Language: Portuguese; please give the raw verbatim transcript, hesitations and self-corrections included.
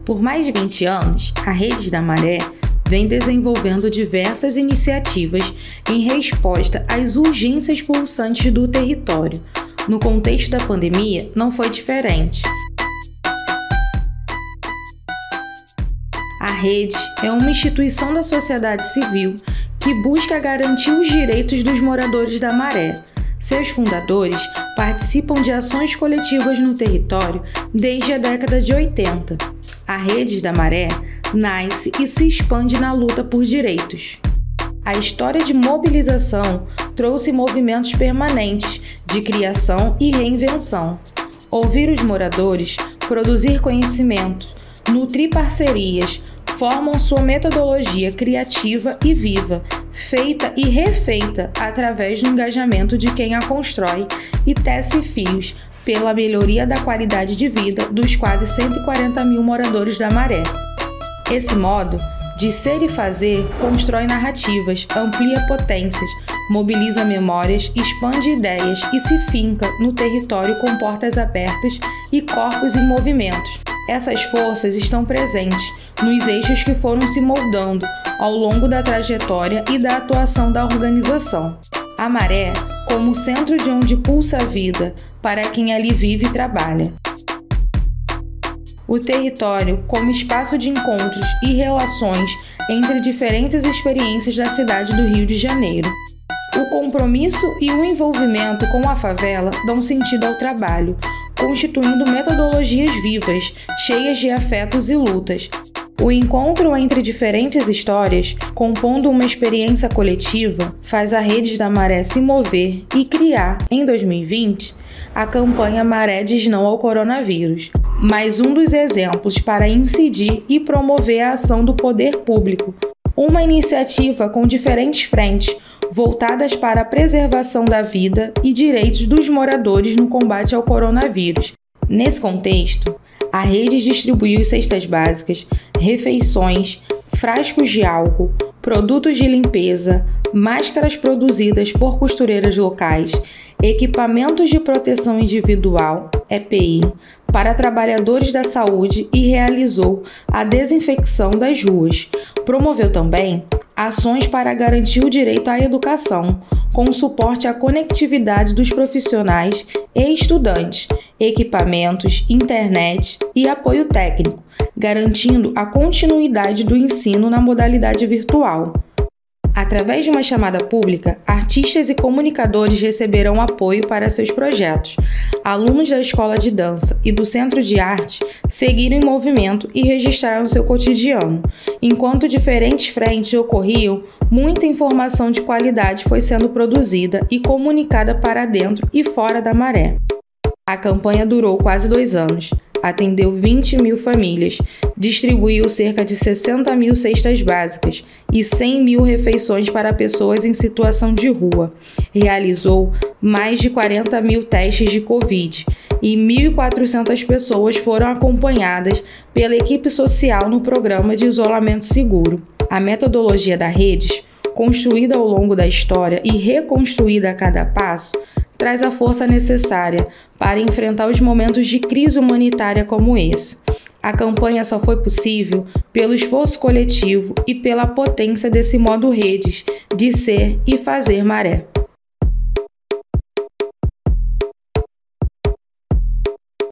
Por mais de vinte anos, a Redes da Maré vem desenvolvendo diversas iniciativas em resposta às urgências pulsantes do território. No contexto da pandemia, não foi diferente. A Rede é uma instituição da sociedade civil que busca garantir os direitos dos moradores da Maré. Seus fundadores participam de ações coletivas no território desde a década de oitenta. A Redes da Maré nasce e se expande na luta por direitos. A história de mobilização trouxe movimentos permanentes de criação e reinvenção. Ouvir os moradores, produzir conhecimento, nutrir parcerias, formam sua metodologia criativa e viva, feita e refeita através do engajamento de quem a constrói e tece fios pela melhoria da qualidade de vida dos quase cento e quarenta mil moradores da Maré. Esse modo de ser e fazer constrói narrativas, amplia potências, mobiliza memórias, expande ideias e se finca no território com portas abertas e corpos em movimentos. Essas forças estão presentes nos eixos que foram se moldando ao longo da trajetória e da atuação da organização. A Maré como centro de onde pulsa a vida para quem ali vive e trabalha. O território como espaço de encontros e relações entre diferentes experiências da cidade do Rio de Janeiro. O compromisso e o envolvimento com a favela dão sentido ao trabalho, constituindo metodologias vivas, cheias de afetos e lutas. O encontro entre diferentes histórias, compondo uma experiência coletiva, faz a Redes da Maré se mover e criar, em dois mil e vinte, a campanha Maré diz não ao coronavírus, mais um dos exemplos para incidir e promover a ação do poder público. Uma iniciativa com diferentes frentes, voltadas para a preservação da vida e direitos dos moradores no combate ao coronavírus. Nesse contexto, a Rede distribuiu cestas básicas, refeições, frascos de álcool, produtos de limpeza, máscaras produzidas por costureiras locais, equipamentos de proteção individual, E P I, para trabalhadores da saúde e realizou a desinfecção das ruas. Promoveu também ações para garantir o direito à educação, com suporte à conectividade dos profissionais e estudantes, equipamentos, internet e apoio técnico, garantindo a continuidade do ensino na modalidade virtual. Através de uma chamada pública, artistas e comunicadores receberão apoio para seus projetos. Alunos da Escola de Dança e do Centro de Arte seguiram em movimento e registraram seu cotidiano. Enquanto diferentes frentes ocorriam, muita informação de qualidade foi sendo produzida e comunicada para dentro e fora da Maré. A campanha durou quase dois anos. Atendeu vinte mil famílias, distribuiu cerca de sessenta mil cestas básicas e cem mil refeições para pessoas em situação de rua. Realizou mais de quarenta mil testes de Covid e mil e quatrocentas pessoas foram acompanhadas pela equipe social no programa de isolamento seguro. A metodologia da Redes, construída ao longo da história e reconstruída a cada passo, traz a força necessária para enfrentar os momentos de crise humanitária como esse. A campanha só foi possível pelo esforço coletivo e pela potência desse modo Redes de ser e fazer Maré.